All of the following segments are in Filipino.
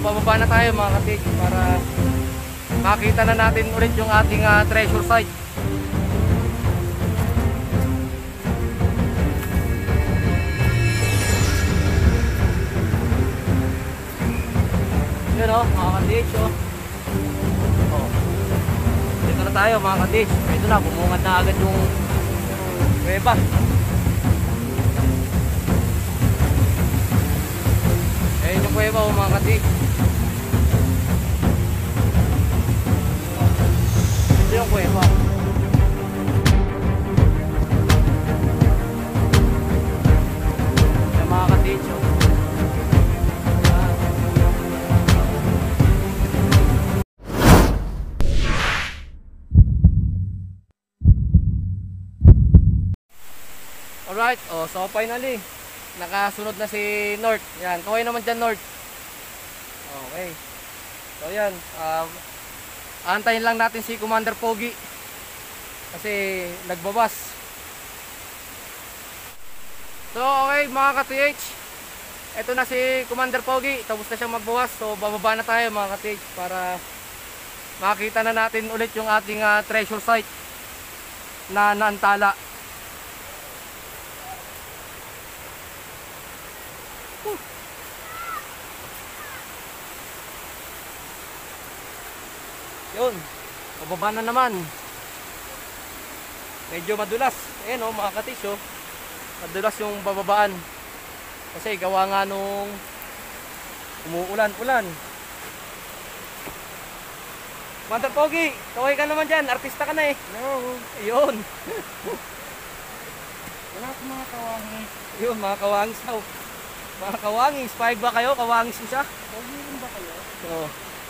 bababa na tayo mga katig para makita na natin ulit yung ating treasure site. Yun o, mga katig. Dito na tayo mga katig. Ito na, bumungad na agad yung kuweba. Ayun yung kuweba o mga katig. Ito yung kuweba. Yung mga katig. Alright, so finally nakasunod na si North. Yan, kaway naman dyan North. Okay. So yan, antayin lang natin si Commander Pogi kasi nagbabas. So okay mga ka-TH, eto na si Commander Pogi, tapos na siyang magbawas. So bababa na tayo mga ka-TH para makita na natin ulit yung ating treasure site na naantala. Yun, bababa na naman. Medyo madulas. Ayan o mga katis o, madulas yung bababaan kasi gawa nga nung umuulan-ulan. Commander Pogi, kaway ka naman dyan, artista ka na eh. Hello. Ayun. Wala akong mga kawangis. Yun, mga kawangis daw. Mga kawangis, paig ba kayo? Kawangis isa? Pogi rin ba kayo? Oo.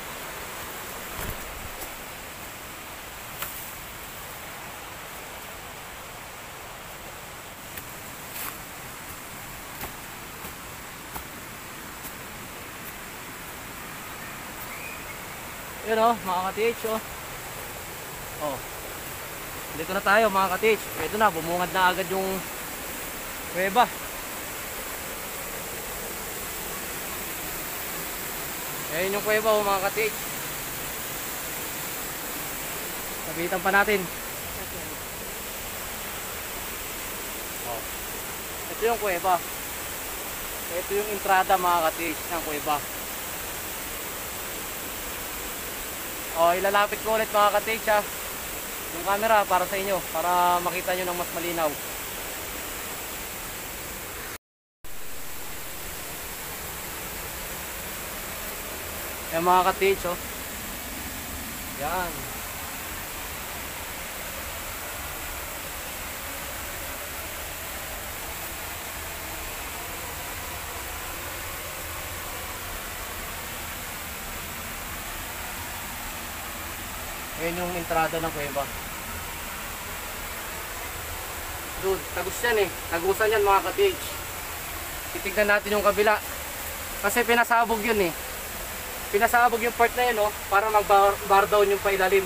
Yun o, mga ka-TH o. Dito na tayo mga ka-TH. Ito na, bumungad na agad yung kuweba. Ayan yung kuweba o mga ka-TH. Sabitan pa natin. Ito yung kuweba. Ito yung entrada mga ka-TH ng kuweba. Ilalapit ko ulit mga ka-TH ha, yung camera para sa inyo, para makita nyo ng mas malinaw. Yan mga ka-TH oh. Yan. Ayan yung entrada ng kuweba. Doon, tagus yan eh. Tagusan yan mga ka-TH. Titignan natin yung kabila. Kasi pinasabog yun eh. Pinasabog yung part na yun oh, para mag-bar down yung pailalim.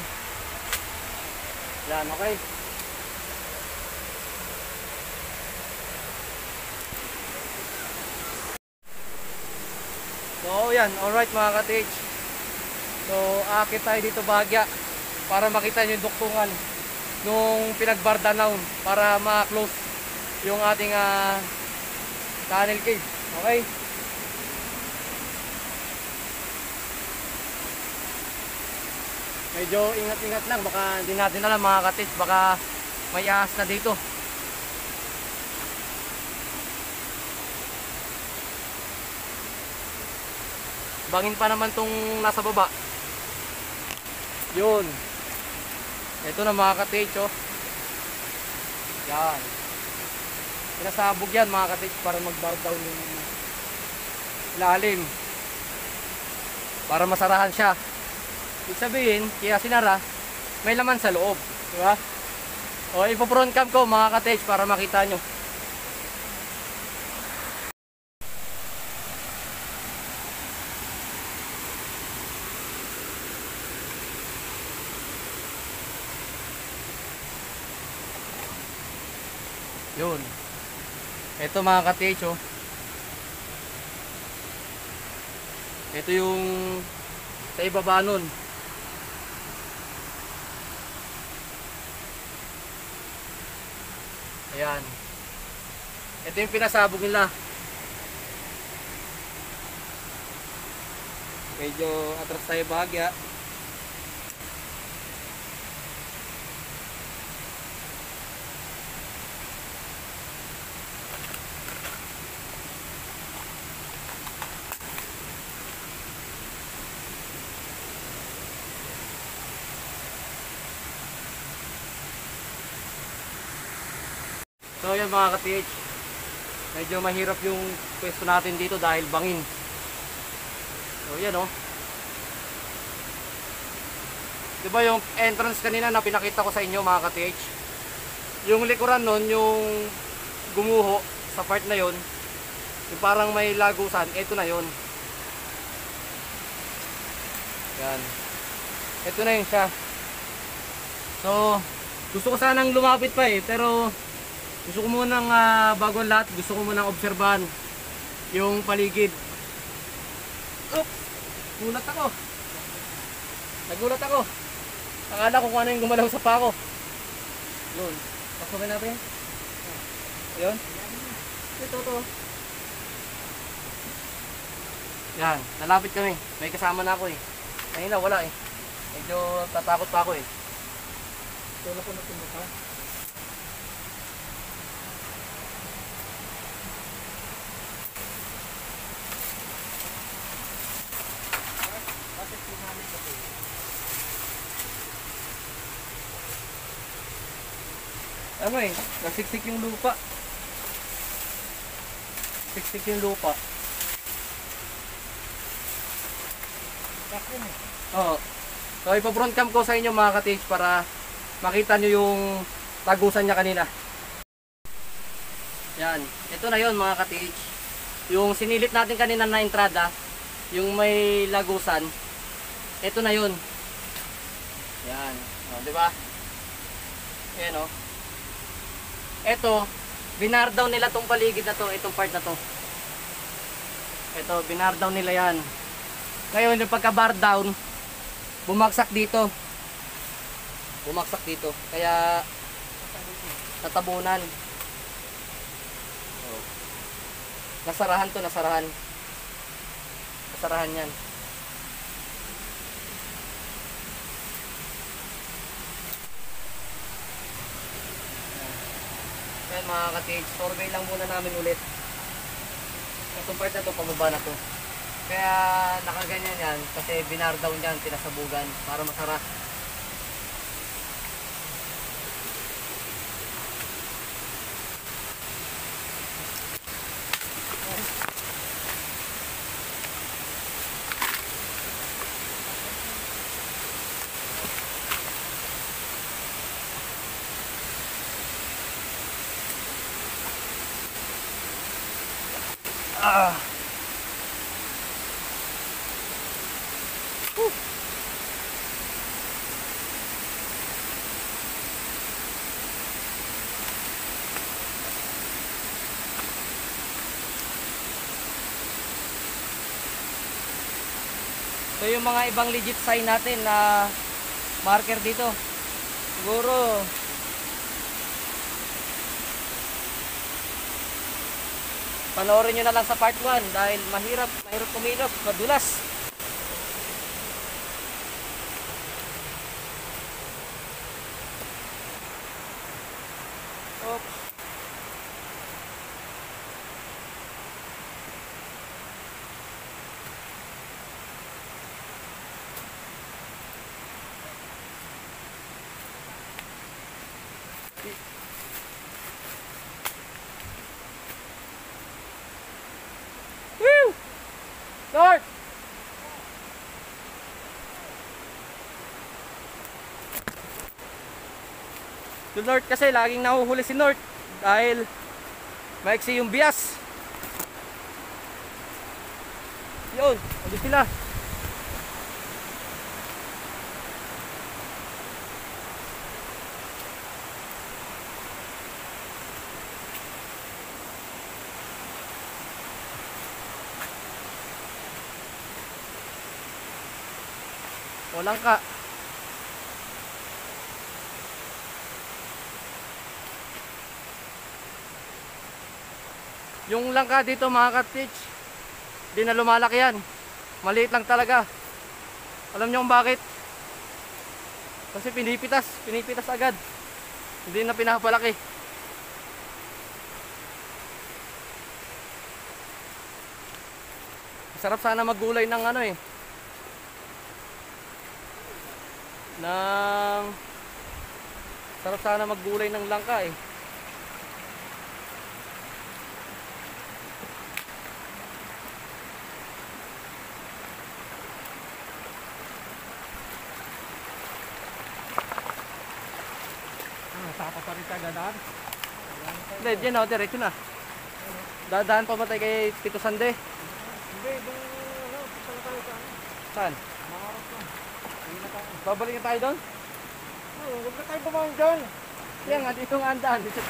Yan, okay. So yan, alright mga ka-TH. So aakit tayo dito bahagya para makita nyo yung duktungan nung pinagbarda down para ma-close yung ating tunnel cave. Okay? Medyo ingat-ingat lang, baka hindi natin alam mga ka-TH, baka may ahas na dito. Bangin pa naman tong nasa baba. Yun. Ito na mga ka-TH oh. Yan. Pinasabog yan mga ka-TH para mag-bar down yung lalim. Para masarahan siya. Ibig sabihin, kaya sinara, may laman sa loob. Diba? O, ipo-front cam ko mga ka-TH para makita nyo. Yun. Ito mga ka-TH oh. Ito yung sa ibaba nun. Ayan. Ito yung pinasabog nila. Medyo atras tayo bahagya. So yan mga ka-TH, medyo mahirap yung pwesto natin dito dahil bangin. So yan o. Diba yung entrance kanina na pinakita ko sa inyo mga ka-TH? Yung likuran nun, yung gumuho sa part na yon, yung parang may lagusan, ito na yon. Yan. Ito na yun siya. So, gusto ko sanang lumapit pa pero gusto ko munang bago ang lahat, gusto ko munang obserbahan yung paligid. Oops! Gulat ako. Nagulat ako. Akala ko kung ano yung gumalaw sa pako. Yun. Pasokin natin. Yun. Ito. Yan. Nalapit kami. May kasama na ako Kanina wala Medyo tatakot pa ako Wala ko na tumuka. Bakit pinamit ko ito? Ano nasiksik yung lupa. Siksik yung lupa. Bakit Oo. So ipa-front cam ko sa inyo mga ka-TH para makita nyo yung tagusan niya kanina. Yan. Ito na yon mga ka-TH. Yung sinilit natin kanina na entrada, yung may lagusan, ito na yon. Yan. O, di ba? Ayan o. Ito, binar down nila tong paligid na to, itong part na to. Ito, binar down nila yan. Ngayon, yung pagka-bar down, bumagsak dito. Kaya natabunan. Oh. Nasarahan to, nasarahan yan. Ayan mga ka-TH, survey lang muna namin ulit. Itong part na to, pababa na to. Kaya nakaganyan yan kasi binar down yan, pinasabugan para masara. So yung mga ibang legit sign natin na marker dito, siguro panoorin nyo na lang sa part 1 dahil mahirap kumilap, madulas. Oops. Woo! North! Yung North kasi laging nahuhuli si North dahil maiksi yung bias. Yun, ano sila? O langka. Yung langka dito mga ka-teach, di na lumalaki yan. Maliit lang talaga. Alam niyo kung bakit? Kasi pinipitas agad. Hindi na pinapalaki. Sarap sana maggulay ng ano eh. Sarap sana maggulay ng langka eh. Tapa pa rin tayo dadaan. Hindi, dyan o, diretso na. Dadaan pa matay kay Tito Sande. Hindi, punta na tayo sa ano. Saan? Maharap lang. Hindi na tayo. Babalik na tayo doon? Huwag na tayo bumawang dyan. Yan nga, dito nga ang daan. Dito.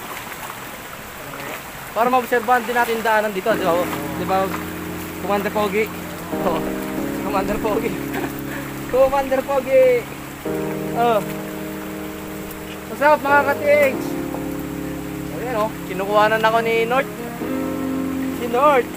Para maobserbahan din natin daanan dito. Di ba? Commander Pogi. Oo. Commander Pogi. Commander Pogi. Oh. What's up mga ka-TH? O yan o, kinukuhanan ako ni North. Si North.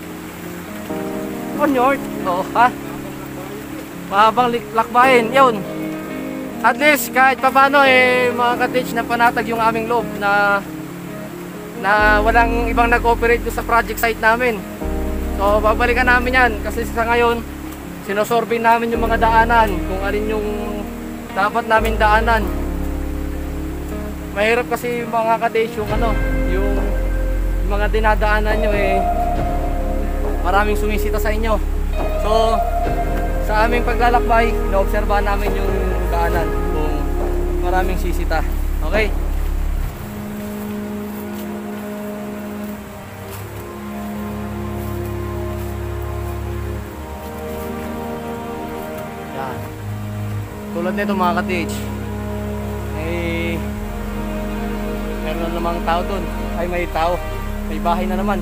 Oh North. Oo ha? Mahabang lakbayin. Yun. At least kahit paano eh mga ka-TH na panatag yung aming loob na walang ibang nag-operate sa project site namin. So babalikan namin yan kasi sa ngayon sinosorbin namin yung mga daanan kung alin yung dapat namin daanan. Mahirap kasi mga ka-TH yung yung mga dinadaanan nyo eh maraming sumisita sa inyo. So sa aming paglalakbay, inoobserbahan namin yung daanan kung maraming sisita. Okay? Yan. Tulad nito mga ka-TH. Eh meron na namang tao dun. Ay may tao. May bahay na naman.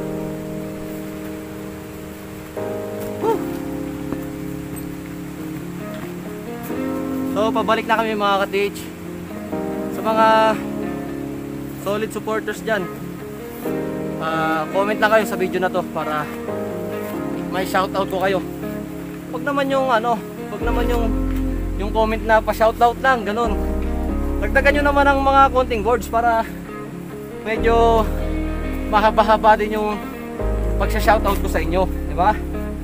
So pabalik na kami mga ka-TH. Sa mga solid supporters dyan, comment lang kayo sa video na to para may shoutout ko kayo. Wag naman yung wag naman yung comment na pa shoutout lang, ganun. Dagdagan nyo naman ang mga konting words para medyo mahaba-haba din yung pagsa-shoutout ko sa inyo, di ba?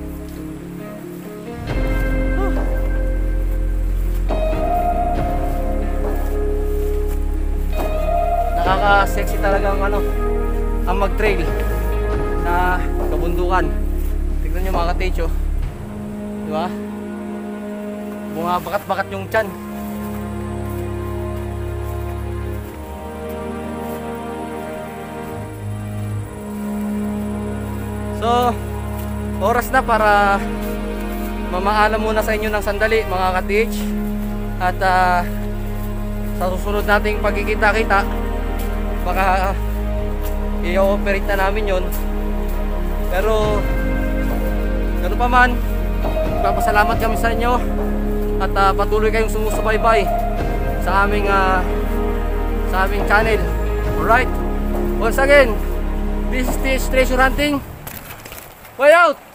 Nakaka-sexy talaga ang mag-trail sa kabundukan. Tignan nyo mga ka-TH, oh. Di ba? Bumabakat-bakat yung tiyan. So, oras na para mamaalam muna sa inyo ng sandali mga ka-TH. At sa susunod nating pagkikita-kita, baka i-operate na namin yon. Pero gano'n pa man, magpapasalamat kami sa inyo at patuloy kayong sumusubaybay sa aming channel. Alright, once again, this is TH Treasure Hunting. Way out!